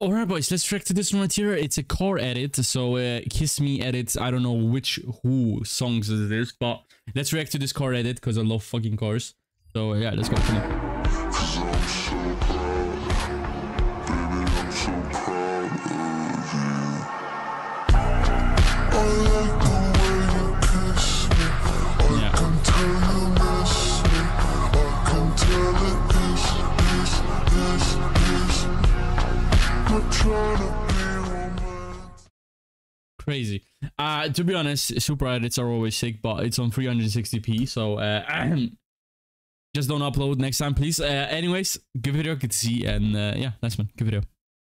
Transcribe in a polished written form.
Alright boys, let's react to this one right here. It's a car edit, so Kiss Me edit. I don't know who songs it is, but let's react to this car edit because I love fucking cars. So yeah, let's go. Crazy. To be honest, super edits are always sick, but it's on 360p, so just don't upload next time, please. Anyways, good video, good to see, and yeah, nice man, good video.